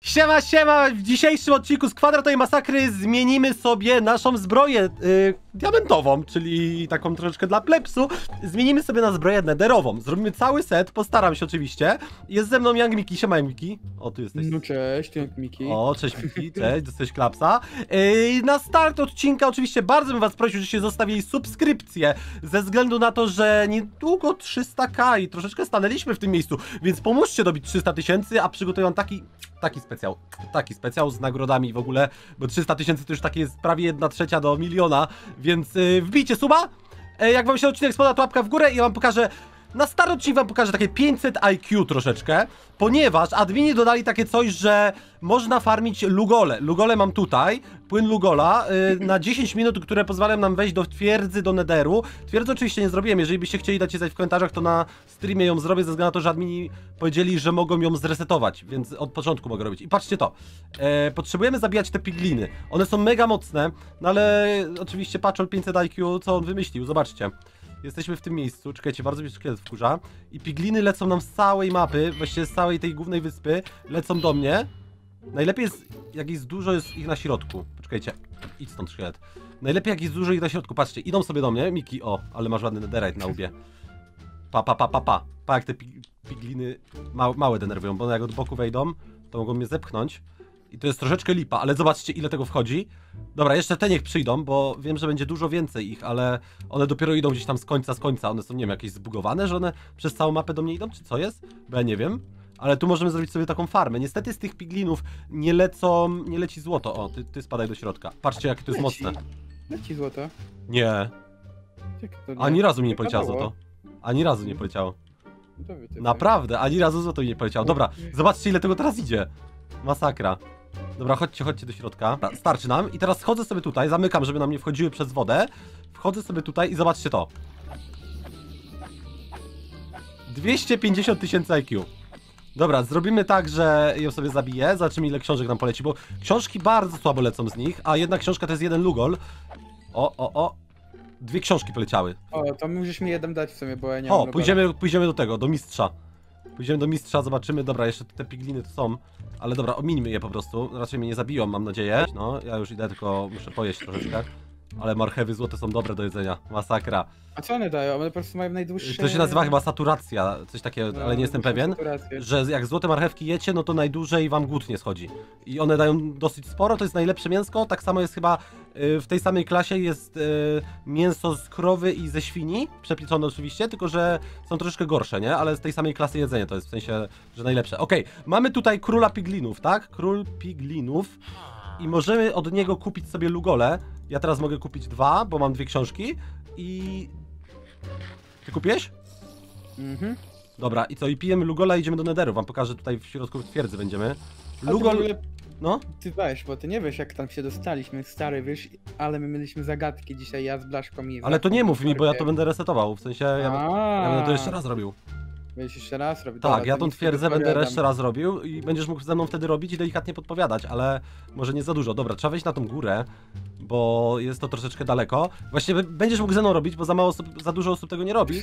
Siema, siema! W dzisiejszym odcinku z Kwadratowej Masakry zmienimy sobie naszą zbroję diamentową, czyli taką troszeczkę dla plebsu. Zmienimy sobie na zbroję netherową. Zrobimy cały set, postaram się oczywiście. Jest ze mną Young Miki. Siema, Young Miki. O, tu jesteś. No cześć, Young Miki. O, cześć Miki, cześć, dostałeś klapsa. Na start odcinka oczywiście bardzo bym was prosił, żebyście zostawili subskrypcję, ze względu na to, że niedługo 300k i troszeczkę stanęliśmy w tym miejscu, więc pomóżcie dobić 300 000, a przygotuję wam taki specjał z nagrodami w ogóle, bo 300 000 to już takie jest prawie 1/3 do miliona, więc wbijcie suba. Jak wam się odcinek spodoba, to łapka w górę i ja wam pokażę. Na start odcinek wam pokażę takie 500 IQ troszeczkę, ponieważ admini dodali takie coś, że można farmić lugole. Lugole mam tutaj, płyn lugola na 10 minut, które pozwalają nam wejść do twierdzy, do netheru. Twierdzy oczywiście nie zrobiłem, jeżeli byście chcieli dać je znać w komentarzach, to na streamie ją zrobię, ze względu na to, że admini powiedzieli, że mogą ją zresetować, więc od początku mogę robić. I patrzcie to, potrzebujemy zabijać te pigliny. One są mega mocne, no ale oczywiście Paczol 500 IQ, co on wymyślił, zobaczcie. Jesteśmy w tym miejscu, czekajcie, bardzo mnie szkielet wkurza. I pigliny lecą nam z całej mapy, właściwie z całej tej głównej wyspy, lecą do mnie. Najlepiej jest, jak jest dużo, jest ich na środku. Poczekajcie, idź stąd szkielet. Najlepiej jak jest dużo ich na środku, patrzcie, idą sobie do mnie. Miki, o, ale masz ładny netherite na łbie. Pa, jak te pigliny małe denerwują, bo one jak od boku wejdą, to mogą mnie zepchnąć. I to jest troszeczkę lipa, ale zobaczcie, ile tego wchodzi. Dobra, jeszcze te niech przyjdą, bo wiem, że będzie dużo więcej ich, ale one dopiero idą gdzieś tam z końca. One są, nie wiem, jakieś zbugowane, że one przez całą mapę do mnie idą, czy co jest? Bo ja nie wiem. Ale tu możemy zrobić sobie taką farmę. Niestety z tych piglinów nie leci złoto. O, ty spadaj do środka. Patrzcie, jakie to jest mocne. Leci złoto. Nie. Ani razu mi nie poleciało złoto. Ani razu nie poleciało. Naprawdę, ani razu złoto mi nie poleciało. Dobra, zobaczcie, ile tego teraz idzie. Masakra. Dobra, chodźcie do środka. Starczy nam. I teraz schodzę sobie tutaj, zamykam, żeby nam nie wchodziły przez wodę. Wchodzę sobie tutaj i zobaczcie to. 250 000 IQ. Dobra, zrobimy tak, że ją sobie zabiję. Zobaczymy, ile książek nam poleci, bo książki bardzo słabo lecą z nich, a jedna książka to jest jeden lugol. O. 2 książki poleciały. O, to musisz mi jeden dać w sumie, bo ja nie mam O, pójdziemy do tego, do mistrza. Pójdziemy do mistrza, zobaczymy. Dobra, jeszcze te pigliny to są. Ale dobra, omińmy je po prostu. Raczej mnie nie zabiją, mam nadzieję. No, ja już idę, tylko muszę pojeść troszeczkę. Ale marchewy złote są dobre do jedzenia. Masakra. A co one dają? One po prostu mają najdłuższe... To się nazywa chyba saturacja, coś takiego, no, ale nie jestem pewien. Saturację. Że jak złote marchewki jecie, no to najdłużej wam głód nie schodzi. I one dają dosyć sporo, to jest najlepsze mięsko. Tak samo jest chyba w tej samej klasie jest mięso z krowy i ze świni. Przepieczone oczywiście, tylko że są troszeczkę gorsze, nie? Ale z tej samej klasy jedzenie to jest w sensie, że najlepsze. Okej, mamy tutaj króla piglinów, tak? Król piglinów. I możemy od niego kupić sobie lugole. Ja teraz mogę kupić 2, bo mam 2 książki. I... Ty kupiłeś? Mhm. Dobra, i co? I pijemy lugola i idziemy do netheru. Wam pokażę, tutaj w środku twierdzy będziemy. Lugol... No? Ty weź, bo ty nie wiesz, jak tam się dostaliśmy, stary, wiesz, ale my mieliśmy zagadki dzisiaj, ja z Blaszką i... Ale to nie mów mi, bo ja to będę resetował, w sensie ja będę to jeszcze raz robił. Będziesz jeszcze raz robił? Tak, dobra, ja tą twierdzę będę jeszcze raz robił i będziesz mógł ze mną wtedy robić i delikatnie podpowiadać, ale może nie za dużo. Dobra, trzeba wejść na tą górę, bo jest to troszeczkę daleko. Właśnie będziesz mógł ze mną robić, bo za dużo osób tego nie robi.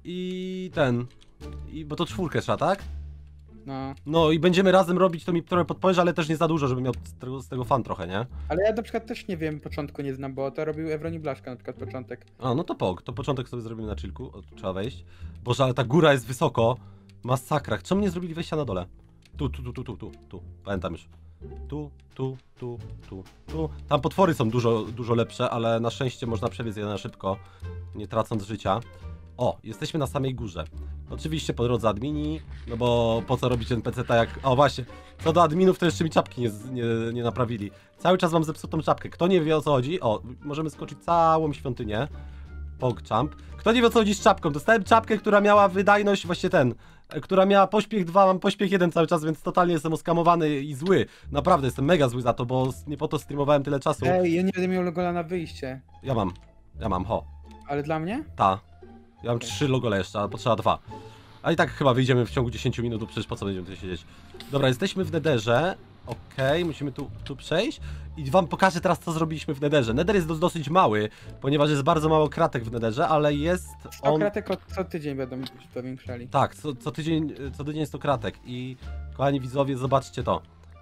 Bo to 4 trzeba, tak? No. No i będziemy razem robić, to mi trochę podpowiesz, ale też nie za dużo, żebym miał z tego fan trochę, nie? Ale ja na przykład też nie wiem, początku nie znam, bo to robił Ewron i Blaszka na przykład początek. A, no to to początek sobie zrobimy na chillku, o, tu trzeba wejść. Boże, ale ta góra jest wysoko. Masakra. Czemu nie zrobili wejścia na dole? Tu. Pamiętam już. Tu. Tam potwory są dużo lepsze, ale na szczęście można przebiec je na szybko, nie tracąc życia. O, jesteśmy na samej górze. Oczywiście po drodze admini, no bo po co robić NPC-ta jak... O właśnie, co do adminów to jeszcze mi czapki nie naprawili. Cały czas mam zepsutą czapkę. Kto nie wie, o co chodzi? O, możemy skoczyć całą świątynię. PogChamp. Kto nie wie, o co chodzi z czapką? Dostałem czapkę, która miała wydajność, właśnie która miała pośpiech 2, mam pośpiech 1 cały czas, więc totalnie jestem oskamowany i zły. Naprawdę jestem mega zły za to, bo nie po to streamowałem tyle czasu. Ej, ja nie będę miał logola na wyjście. Ja mam, ho. Ale dla mnie? Ta. Ja mam 3 logole jeszcze, a potrzeba 2. A i tak chyba wyjdziemy w ciągu 10 minut, bo przecież po co będziemy tu siedzieć. Dobra, jesteśmy w netherze. Okej, musimy tu przejść. I wam pokażę teraz, co zrobiliśmy w netherze. Nether jest dosyć mały, ponieważ jest bardzo mało kratek w netherze, ale jest on... 100 kratek co tydzień będą powiększali. Tak, co tydzień 100 kratek. I kochani widzowie, zobaczcie to.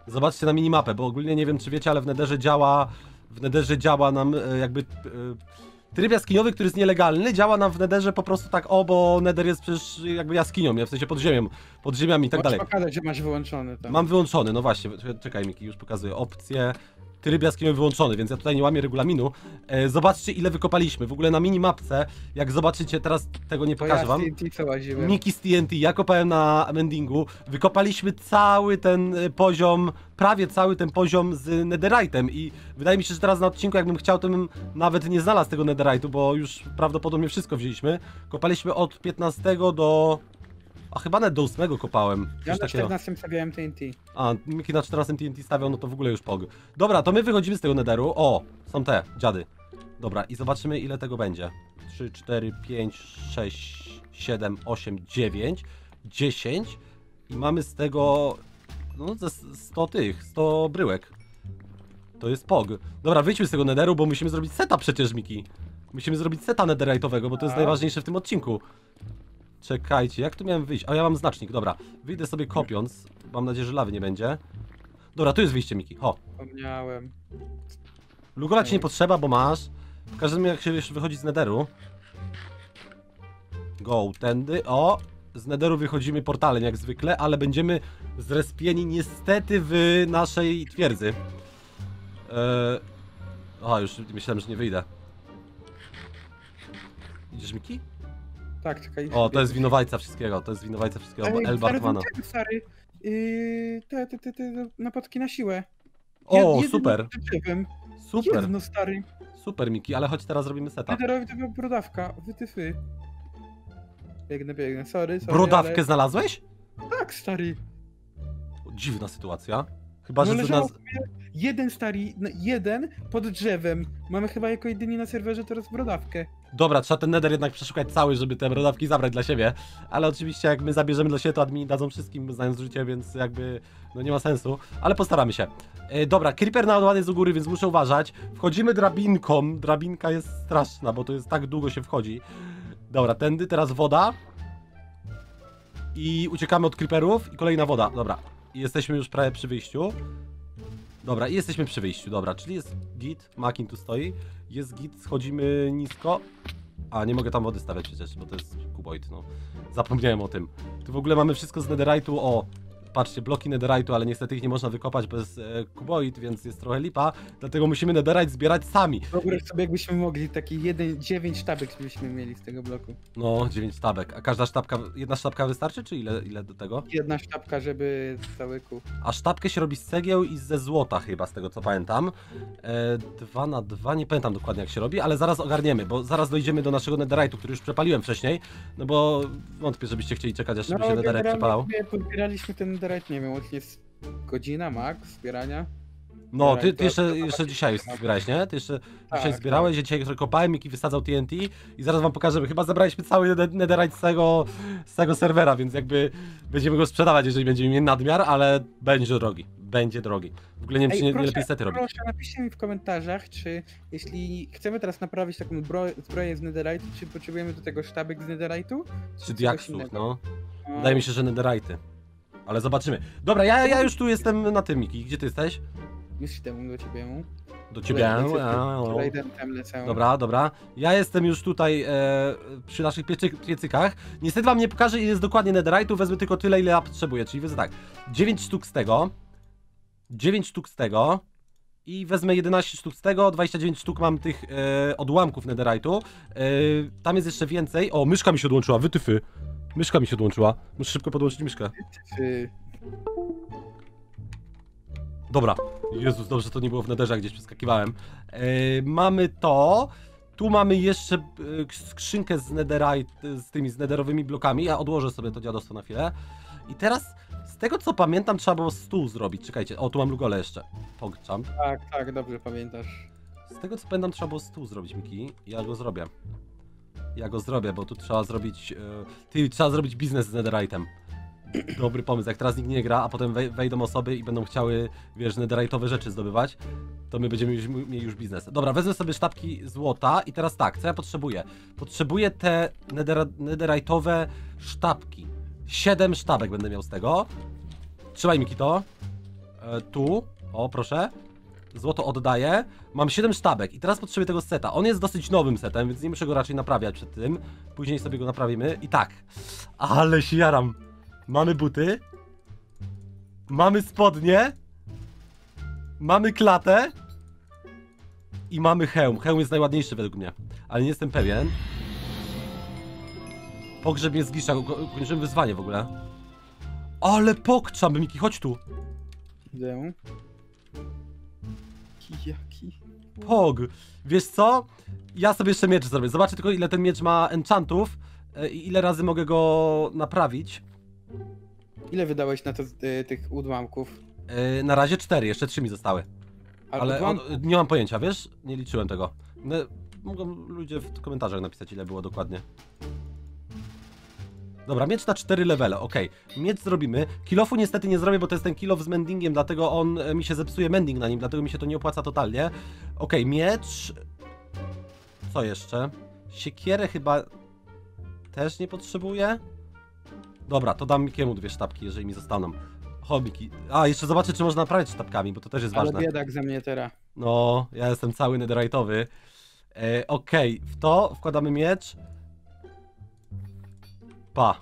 Zobaczcie na minimapę, bo ogólnie nie wiem czy wiecie, ale w Netherze działa nam jakby tryb jaskiniowy, który jest nielegalny, działa nam w Netherze po prostu tak, bo Nether jest przecież jakby jaskinią, nie? W sensie podziemiami i tak dalej. Możesz pokazać, że masz wyłączony tam. Mam wyłączony, no właśnie, czekaj Miki, już pokazuję opcję. Tryb jaskiniowy wyłączony, więc ja tutaj nie łamię regulaminu. Zobaczcie ile wykopaliśmy. W ogóle na minimapce, jak zobaczycie, teraz tego nie pokażę wam. Miki z TNT, ja kopałem na mendingu. Wykopaliśmy cały ten poziom, prawie cały ten poziom z netherite'em i wydaje mi się, że teraz na odcinku jakbym chciał, to bym nawet nie znalazł tego netherite'u, bo już prawdopodobnie wszystko wzięliśmy. Kopaliśmy od 15 do... A chyba nawet do 8 kopałem. Ja na 14 stawiałem TNT. A, Miki na 14 TNT stawiał, no to w ogóle już pog. Dobra, to my wychodzimy z tego netheru. O, są te, dziady. Dobra, i zobaczymy ile tego będzie. 3, 4, 5, 6, 7, 8, 9, 10. I mamy z tego, no ze 100 bryłek. To jest pog. Dobra, wyjdźmy z tego netheru, bo musimy zrobić seta przecież, Miki. Musimy zrobić seta netherite'owego, bo to jest najważniejsze w tym odcinku. Czekajcie, jak tu miałem wyjść? A ja mam znacznik, dobra. Wyjdę sobie kopiąc. Mam nadzieję, że lawy nie będzie. Dobra, tu jest wyjście, Miki. Ho. Wspomniałem. Lugola ci nie potrzeba, bo masz. W każdym razie, jak się już wychodzi z netheru. Go, tędy. O! Z netheru wychodzimy portalem, jak zwykle, ale będziemy zrespieni niestety w naszej twierdzy. Już myślałem, że nie wyjdę. Idziesz, Miki? Tak, czekaj. O, to jest winowajca wszystkiego, bo El Bartmana. Stary, napadki na siłę. O, super. Super. Jedno, stary. Super, Miki, ale chodź teraz robimy seta. Netherowi to była brodawka, wytyfy. Biegnę, sorry, Brodawkę ale... znalazłeś? Tak, stary. Dziwna sytuacja. Chyba, że leżało jeden, stary, jeden pod drzewem. Mamy chyba jako jedyni na serwerze teraz brodawkę. Dobra, trzeba ten nether jednak przeszukać cały, żeby te brodawki zabrać dla siebie. Ale oczywiście jak my zabierzemy dla siebie, to admini dadzą wszystkim, znając życie, więc jakby no nie ma sensu. Ale postaramy się. Dobra, creeper naładowany jest u góry, więc muszę uważać. Wchodzimy drabinką. Drabinka jest straszna, bo to jest tak długo się wchodzi. Dobra, tędy, teraz woda. I uciekamy od creeperów i kolejna woda. Dobra, i jesteśmy już prawie przy wyjściu. Dobra, i jesteśmy przy wyjściu, dobra, czyli jest git, Makin tu stoi, jest git, schodzimy nisko. A, nie mogę tam wody stawiać przecież, bo to jest kuboid, no. Zapomniałem o tym. Tu w ogóle mamy wszystko z netherite'u, o. Patrzcie, bloki netherite'u, ale niestety ich nie można wykopać bez kuboid, więc jest trochę lipa. Dlatego musimy netherite zbierać sami. Wyobraź sobie, jakbyśmy mogli taki 9 sztabek, żebyśmy mieli z tego bloku. No, 9 sztabek. A każda sztabka, jedna sztabka wystarczy, czy ile do tego? Jedna sztabka, żeby cały kup. A sztabkę się robi z cegieł i ze złota chyba, z tego co pamiętam. 2 na 2, nie pamiętam dokładnie jak się robi, ale zaraz ogarniemy, bo zaraz dojdziemy do naszego netherite'u, który już przepaliłem wcześniej. No bo wątpię, żebyście chcieli czekać, aż żeby się netherite przepalał. Pozbieraliśmy ten netherite, nie wiem, łącznie jest godzina max zbierania. No, ty jeszcze dzisiaj zbierałeś, nie? Ty jeszcze dzisiaj zbierałeś, ja dzisiaj kopałem, Miki wysadzał TNT i zaraz wam pokażemy. Chyba zabraliśmy cały netherite z tego serwera, więc jakby będziemy go sprzedawać, jeżeli będziemy mieli nadmiar, ale będzie drogi. Będzie drogi. W ogóle nie wiem, czy nie lepiej sety robić. Proszę, napiszcie mi w komentarzach, czy jeśli chcemy teraz naprawić taką zbroję z netherite, czy potrzebujemy do tego sztabek z netherite'u? Czy diaksów, no. Wydaje mi się, że netherite'y. Ale zobaczymy. Dobra, ja już tu jestem na tym, Miki. Gdzie ty jesteś? Już temu do ciebie. Do ciebie. Dobra. Ja jestem już tutaj przy naszych piecykach. Niestety wam nie pokażę, ile jest dokładnie netherite'u, wezmę tylko tyle, ile ja potrzebuję. Czyli wezmę tak, 9 sztuk z tego. 9 sztuk z tego. I wezmę 11 sztuk z tego, 29 sztuk mam tych odłamków netherite'u. Tam jest jeszcze więcej. O, myszka mi się odłączyła, wytyfy. Myszka mi się odłączyła. Muszę szybko podłączyć myszkę. Dobra. Jezus, dobrze to nie było w netherze, gdzieś przeskakiwałem. Mamy to. Tu mamy jeszcze skrzynkę z netherite, z tymi netherowymi blokami. Ja odłożę sobie to dziadostwo na chwilę. I teraz, z tego co pamiętam, trzeba było stół zrobić. Czekajcie, o tu mam lugolę jeszcze. Pogczam. Tak, dobrze pamiętasz. Z tego co pamiętam, trzeba było stół zrobić, Miki. Ja go zrobię. Bo tu trzeba zrobić... trzeba zrobić biznes z netherite'em. Dobry pomysł, jak teraz nikt nie gra, a potem wejdą osoby i będą chciały, wiesz, netherite'owe rzeczy zdobywać, to my będziemy mieli już biznes. Dobra, wezmę sobie sztabki złota i teraz tak, co ja potrzebuję? Potrzebuję te netherite'owe sztabki. 7 sztabek będę miał z tego. Trzymaj, Miki, to. Tu, o proszę. Złoto oddaję. Mam 7 sztabek i teraz potrzebuję tego seta. On jest dosyć nowym setem, więc nie muszę go raczej naprawiać przed tym. Później sobie go naprawimy. I tak. Ale się jaram. Mamy buty. Mamy spodnie. Mamy klatę. I mamy hełm. Hełm jest najładniejszy według mnie. Ale nie jestem pewien. Pogrzeb mnie zglisza. Kończymy wyzwanie w ogóle. Ale pokczam, Miki, chodź tu. Idę. Jaki? Pog. Wiesz co? Ja sobie jeszcze miecz zrobię. Zobaczę tylko, ile ten miecz ma enchantów i ile razy mogę go naprawić. Ile wydałeś na to tych odłamków? Na razie 4, jeszcze 3 mi zostały. Ale nie mam pojęcia, wiesz? Nie liczyłem tego. No, mogą ludzie w komentarzach napisać, ile było dokładnie. Dobra, miecz na 4 levele, okej. Miecz zrobimy. Kilofu niestety nie zrobię, bo to jest ten kilof z mendingiem, dlatego on mi się zepsuje mending na nim, dlatego mi się to nie opłaca totalnie. Okej, miecz. Co jeszcze? Siekierę chyba też nie potrzebuję. Dobra, to dam Mikiemu 2 sztabki, jeżeli mi zostaną. Hobiki. A, jeszcze zobaczę, czy można naprawiać sztabkami, bo to też jest ważne. Ale biedak za mnie teraz. No, ja jestem cały netherite'owy. Okej, w to wkładamy miecz. Pa.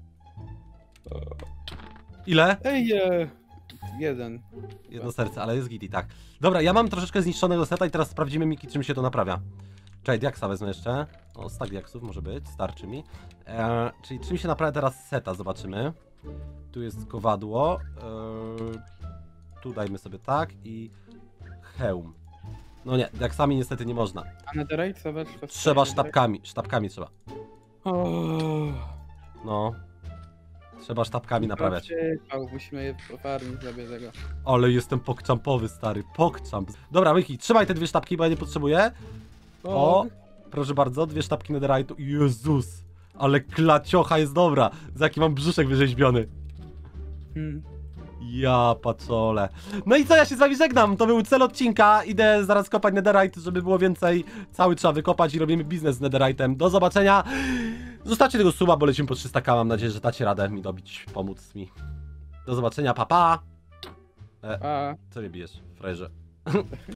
Ile? Ej, jeden. Jedno serce, ale jest git i tak. Dobra, ja mam troszeczkę zniszczonego seta i teraz sprawdzimy, Miki, czym się to naprawia. Czekaj, diaksa wezmę jeszcze. O, stack diaksów może być, starczy mi. Czyli czym się naprawia teraz seta, zobaczymy. Tu jest kowadło. Tu dajmy sobie tak i hełm. No nie, diaksami niestety nie można. A netherite? Zobacz. Trzeba sztabkami, sztabkami trzeba. Oh. No. Trzeba sztabkami naprawiać. Musimy je pofarmić sobie tego. Ale jestem pokczampowy, stary, pokczamp. Dobra, Miki, trzymaj te 2 sztabki, bo ja nie potrzebuję. O, proszę bardzo, 2 sztabki netherite'u. Jezus, ale klaciocha jest dobra. Za jaki mam brzuszek wyrzeźbiony. Ja patrzole. No i co, ja się z wami żegnam. To był cel odcinka. Idę zaraz kopać netherite, żeby było więcej. Cały trzeba wykopać i robimy biznes z netherite'em. Do zobaczenia. Zostawcie tego suba, bo lecimy po 300k. Mam nadzieję, że dacie radę mi dobić, pomóc mi. Do zobaczenia, pa pa. Co mnie bijesz, frajerze?